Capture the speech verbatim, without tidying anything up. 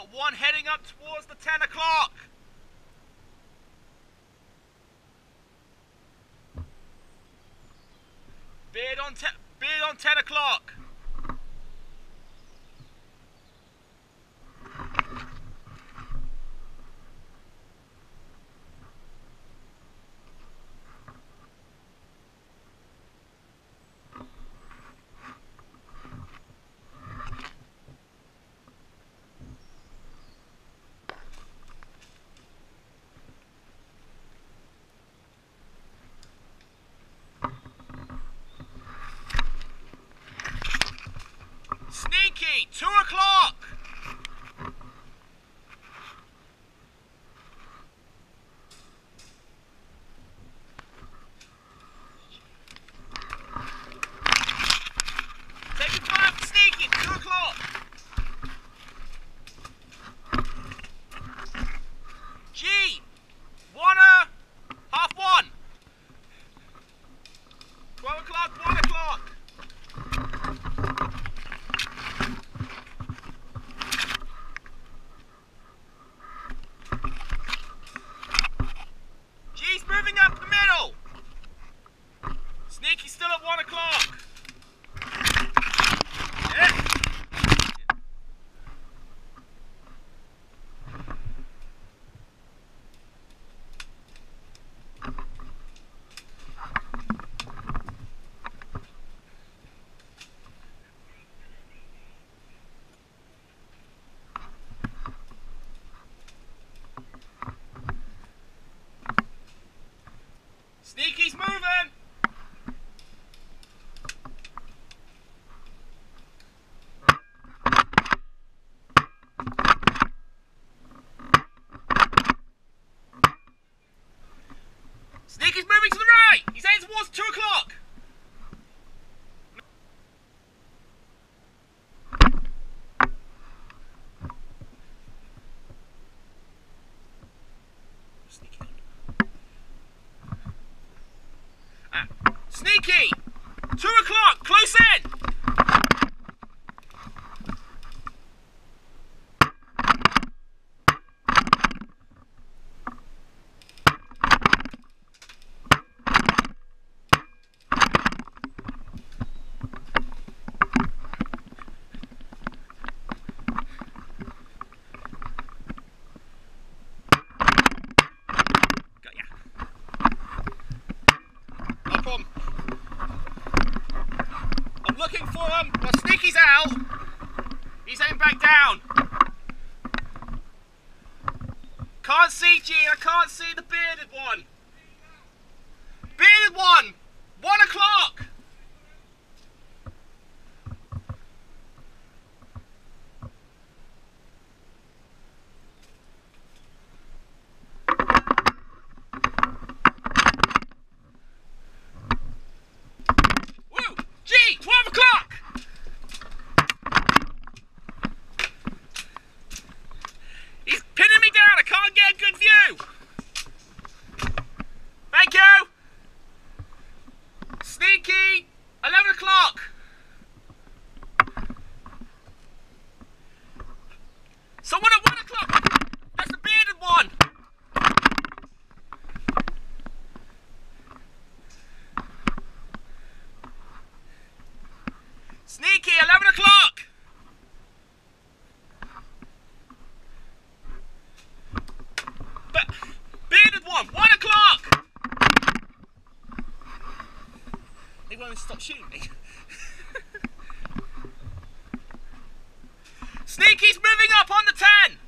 got one heading up towards the ten o'clock. Beard on, te beard on ten o'clock. Sneaky, two o'clock. Take your time for sneaky, two o'clock. G, one, uh, half one. Twelve o'clock, one o'clock. Moving up the middle. Sneaky still at one o'clock. Yeah. Sneaky's moving! Sneaky's moving to the right! He's heading towards two o'clock! Sneaky! Two o'clock! Close in! Got ya. No problem. Looking for him. Well, Sneaky's out. He's heading back down. Can't see G. I can't see the bearded one. Bearded one. One o'clock. twelve o'clock! He's pinning me down, I can't get a good view! Thank you! Sneaky, eleven o'clock! Someone at one o'clock! That's the bearded one! Sneaky, eleven o'clock! But bearded one, one o'clock! They won't stop shooting me. Sneaky's moving up on the ten!